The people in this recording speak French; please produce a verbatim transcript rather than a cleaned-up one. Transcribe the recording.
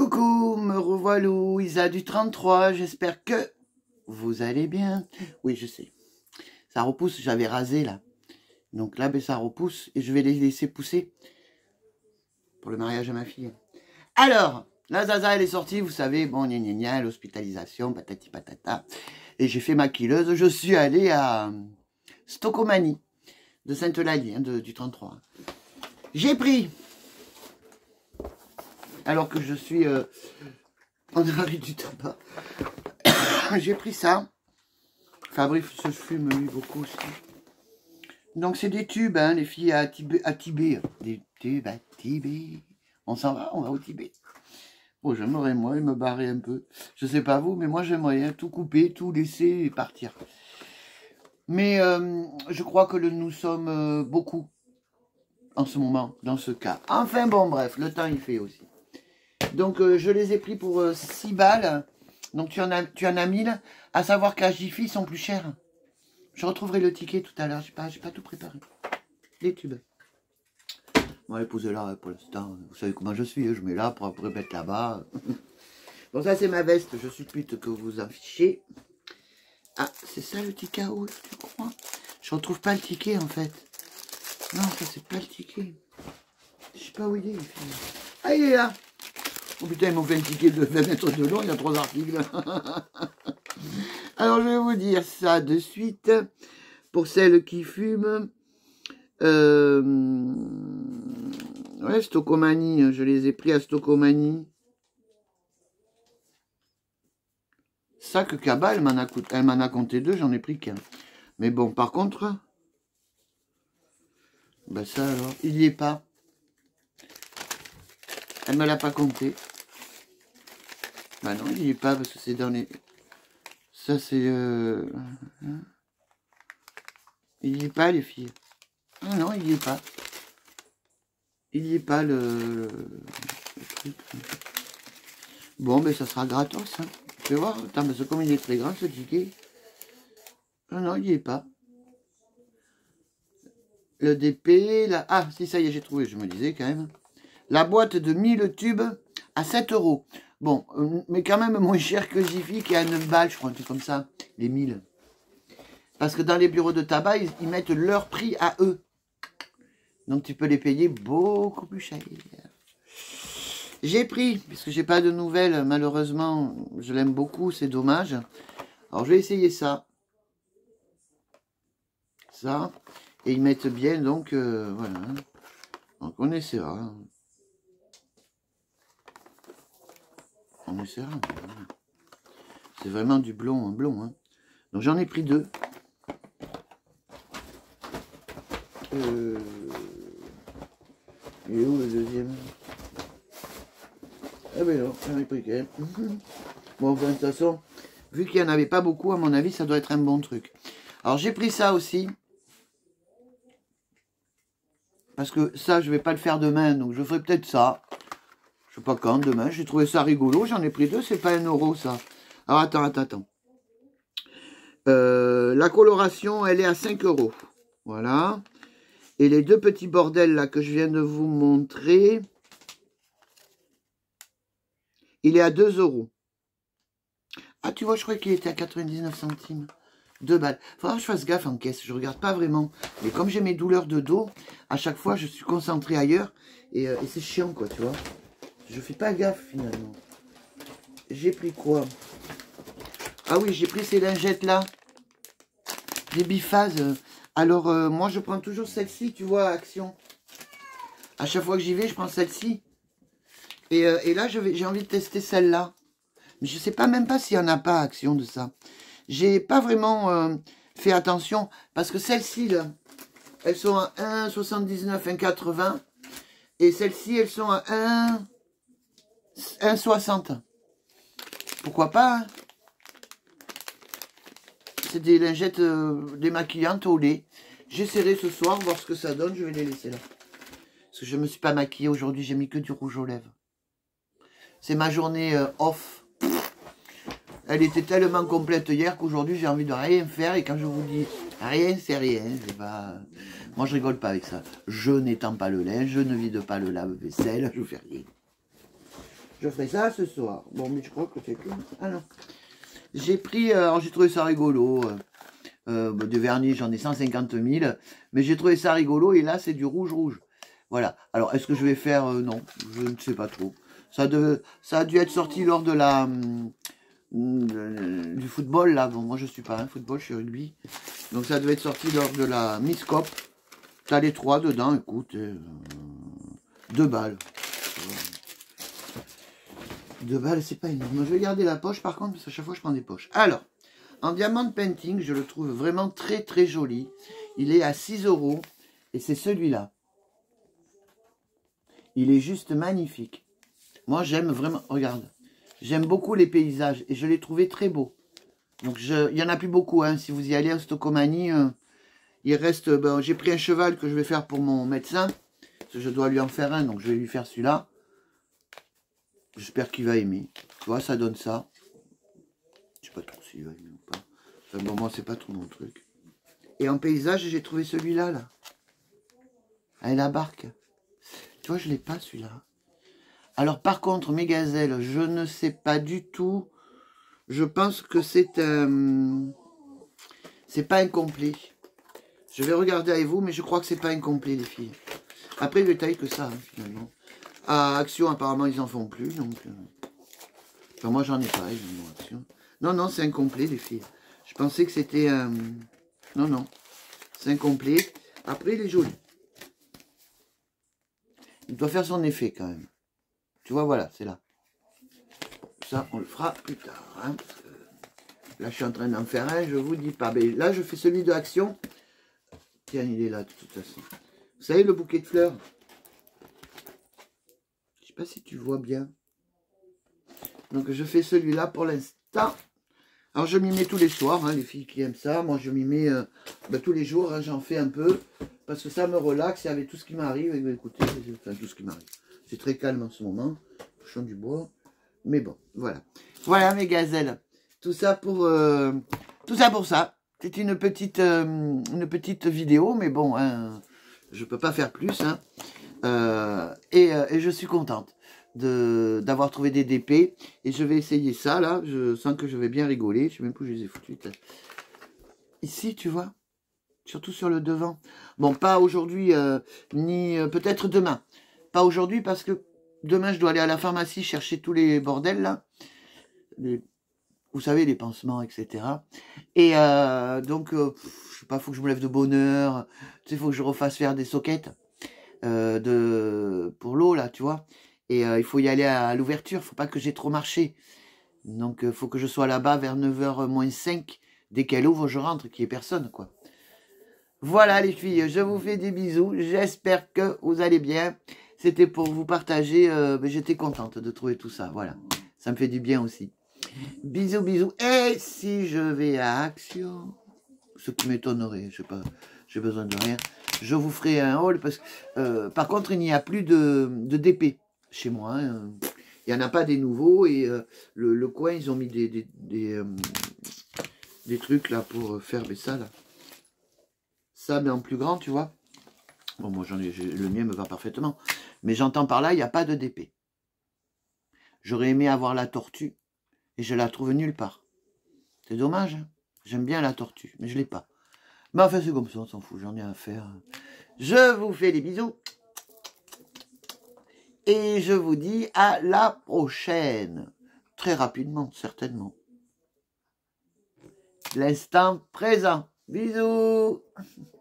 Coucou, me revoilà, Isa du trente-trois, j'espère que vous allez bien. Oui, je sais, ça repousse, j'avais rasé là. Donc là, ben, ça repousse et je vais les laisser pousser pour le mariage de ma fille. Alors, la Zaza, elle est sortie, vous savez, bon, gna gna gna, l'hospitalisation, patati patata. Et j'ai fait ma killeuse, je suis allé à Stocomanie de Sainte-Eulalie, hein, du trente-trois. J'ai pris... Alors que je suis euh, en arrêt du tabac. J'ai pris ça. Fabrice se fume lui beaucoup aussi. Donc c'est des tubes, hein, les filles à Tibet, à Tibet. Des tubes à Tibet. On s'en va, on va au Tibet. Bon, j'aimerais moi me barrer un peu. Je sais pas vous, mais moi j'aimerais hein, tout couper, tout laisser et partir. Mais euh, je crois que le, nous sommes euh, beaucoup en ce moment, dans ce cas. Enfin bon, bref, le temps il fait aussi. Donc, euh, je les ai pris pour euh, six balles. Donc, tu en as, tu en as mille. À savoir qu'à Jiffy, ils sont plus chers. Je retrouverai le ticket tout à l'heure. Je n'ai pas, j'ai pas tout préparé. Les tubes. Bon, épousez-la pour l'instant. Vous savez comment je suis. Hein. Je mets là pour après mettre là-bas. Bon, ça, c'est ma veste. Je suppute que vous en fichez. Ah, c'est ça le ticket à haut, tu crois? Je retrouve pas le ticket, en fait. Non, ça, c'est pas le ticket. Je sais pas où il est. Ah, il est là. Oh putain, ils m'ont fait un ticket de vingt mètres de long, il y a trois articles. Alors, je vais vous dire ça de suite. Pour celles qui fument. Euh... Ouais, Stocomanie, je les ai pris à Stocomanie. Sac Cabas, elle m'en a, elle m'en a compté deux, j'en ai pris qu'un. Mais bon, par contre... Ben ça alors, il n'y est pas. Elle me l'a pas compté. Bah non, il n'y est pas parce que c'est dans les... Ça c'est... Euh... Il n'y est pas les filles. Ah non, il n'y est pas. Il n'y est pas le... le truc. Bon, mais ça sera gratos. Hein. Tu vas voir, attends, parce que comme il est très grand ce ticket. Ah non, il n'y est pas. Le D P, la... Ah, si ça y est, j'ai trouvé, je me disais quand même. La boîte de mille tubes à sept euros. Bon, mais quand même moins cher que Jiffy qui est à neuf balles, je crois, un truc comme ça, les mille. Parce que dans les bureaux de tabac, ils, ils mettent leur prix à eux. Donc tu peux les payer beaucoup plus cher. J'ai pris, puisque j'ai pas de nouvelles, malheureusement, je l'aime beaucoup, c'est dommage. Alors je vais essayer ça. Ça. Et ils mettent bien, donc, euh, voilà. Donc on essaiera. On essaiera. C'est vraiment du blond, un blond. Hein. Donc j'en ai pris deux. Euh... Il est où le deuxième? Ah ben non, j'en ai pris qu'un. Bon, de toute façon, vu qu'il n'y en avait pas beaucoup, à mon avis, ça doit être un bon truc. Alors j'ai pris ça aussi. Parce que ça, je vais pas le faire demain, donc je ferai peut-être ça. Je sais pas quand, demain. J'ai trouvé ça rigolo, j'en ai pris deux, c'est pas un euro ça. Alors attends, attends, attends. Euh, la coloration, elle est à cinq euros. Voilà. Et les deux petits bordels là que je viens de vous montrer, il est à deux euros. Ah, tu vois, je croyais qu'il était à quatre-vingt-dix-neuf centimes. deux balles. Faudra que je fasse gaffe en caisse, je regarde pas vraiment. Mais comme j'ai mes douleurs de dos, à chaque fois, je suis concentré ailleurs. Et, euh, et c'est chiant, quoi, tu vois. Je fais pas gaffe, finalement. J'ai pris quoi? Ah oui, j'ai pris ces lingettes-là. Des biphases. Alors, euh, moi, je prends toujours celle-ci, tu vois, Action. À chaque fois que j'y vais, je prends celle-ci. Et, euh, et là, j'ai envie de tester celle-là. Mais je sais pas même pas s'il y en a pas, Action, de ça. J'ai pas vraiment euh, fait attention. Parce que celles-ci, là, elles sont à un virgule soixante-dix-neuf, un virgule quatre-vingts. Et celles-ci, elles sont à un virgule soixante. Pourquoi pas, hein? C'est des lingettes euh, démaquillantes au lait. J'essaierai ce soir, voir ce que ça donne. Je vais les laisser là. Parce que je ne me suis pas maquillée aujourd'hui. J'ai mis que du rouge aux lèvres. C'est ma journée euh, off. Elle était tellement complète hier qu'aujourd'hui, j'ai envie de rien faire. Et quand je vous dis rien, c'est rien. Pas... Moi, je rigole pas avec ça. Je n'étends pas le linge. Je ne vide pas le lave-vaisselle. Je fais rien. Je ferai ça ce soir. Bon, mais je crois que c'est que... Ah non. J'ai pris... Euh, alors, j'ai trouvé ça rigolo. Euh, euh, bah, de vernis, j'en ai cent cinquante mille. Mais j'ai trouvé ça rigolo. Et là, c'est du rouge-rouge. Voilà. Alors, est-ce que je vais faire... Euh, non, je ne sais pas trop. Ça, de, ça a dû être sorti lors de la... Hum, de, du football, là. Bon, moi, je suis pas un football, je suis rugby. Donc, ça devait être sorti lors de la Miss Cop. T'as les trois dedans, écoute. Euh, deux balles. Deux balles, c'est pas énorme. Je vais garder la poche, par contre, parce qu'à chaque fois, je prends des poches. Alors, en diamant painting, je le trouve vraiment très, très joli. Il est à six euros. Et c'est celui-là. Il est juste magnifique. Moi, j'aime vraiment... Regarde. J'aime beaucoup les paysages. Et je l'ai trouvé très beau. Donc, je... il n'y en a plus beaucoup. Hein. Si vous y allez à Stocomanie, euh, il reste... Ben, j'ai pris un cheval que je vais faire pour mon médecin. Parce que je dois lui en faire un. Donc, je vais lui faire celui-là. J'espère qu'il va aimer. Tu vois, ça donne ça. Je sais pas trop s'il va aimer ou pas. Enfin, bon, moi, c'est pas trop mon truc. Et en paysage, j'ai trouvé celui-là, là. Avec la barque. Tu vois, je l'ai pas, celui-là. Alors, par contre, mes gazelles, je ne sais pas du tout. Je pense que c'est un... C'est pas incomplet. Je vais regarder avec vous, mais je crois que c'est pas incomplet, les filles. Après, le taille que ça, hein, finalement. À Action, apparemment, ils en font plus, donc... Euh... Enfin, moi, j'en ai pas, évidemment, Action. Non, non, c'est incomplet, les filles. Je pensais que c'était... Euh... Non, non. C'est incomplet. Après, il est joli. Il doit faire son effet, quand même. Tu vois, voilà, c'est là. Ça, on le fera plus tard. Hein, parce que là, je suis en train d'en faire un, je vous dis pas. Mais là, je fais celui de Action. Tiens, il est là, de toute façon. Vous savez, le bouquet de fleurs. Je sais pas si tu vois bien. Donc, je fais celui-là pour l'instant. Alors, je m'y mets tous les soirs, hein, les filles qui aiment ça. Moi, je m'y mets euh, ben, tous les jours. Hein, j'en fais un peu. Parce que ça me relaxe. Et avec tout ce qui m'arrive, eh bien, écoutez, enfin, tout ce qui m'arrive. C'est très calme en ce moment. Je chante du bois. Mais bon, voilà. Voilà mes gazelles. Tout ça pour euh, tout ça pour ça. C'est une petite euh, une petite vidéo, mais bon, hein, je peux pas faire plus. Hein. Euh, et, euh, et je suis contente de d'avoir trouvé des D P. Et je vais essayer ça là. Je sens que je vais bien rigoler. Je sais même plus où je les ai foutus. Ici, tu vois. Surtout sur le devant. Bon, pas aujourd'hui, euh, ni euh, peut-être demain. Pas aujourd'hui parce que demain, je dois aller à la pharmacie chercher tous les bordels, là. Les, vous savez, les pansements, et cetera. Et euh, donc, euh, je sais pas, il faut que je me lève de bonne heure. Tu sais, il faut que je refasse faire des sockets euh, de, pour l'eau, là, tu vois. Et euh, il faut y aller à, à l'ouverture. Il faut pas que j'ai trop marché. Donc, il euh, faut que je sois là-bas vers neuf heures moins cinq. Dès qu'elle ouvre, je rentre, qu'il n'y ait personne, quoi. Voilà, les filles, je vous fais des bisous. J'espère que vous allez bien. C'était pour vous partager, euh, mais j'étais contente de trouver tout ça, voilà. Ça me fait du bien aussi. Bisous, bisous. Et si je vais à Action, ce qui m'étonnerait, je sais pas, j'ai besoin de rien, je vous ferai un haul, parce que, euh, par contre, il n'y a plus de, de D P chez moi. Hein. Il n'y en a pas des nouveaux, et euh, le, le coin, ils ont mis des, des, des, euh, des trucs, là, pour faire mais ça, là. Ça, mais en plus grand, tu vois. Bon, moi, j'en ai, le mien me va parfaitement. Mais j'entends par là, il n'y a pas de D P. J'aurais aimé avoir la tortue. Et je la trouve nulle part. C'est dommage. Hein. J'aime bien la tortue. Mais je ne l'ai pas. Mais enfin, c'est comme ça, on s'en fout. J'en ai à faire. Je vous fais des bisous. Et je vous dis à la prochaine. Très rapidement, certainement. L'instant présent. Bisous.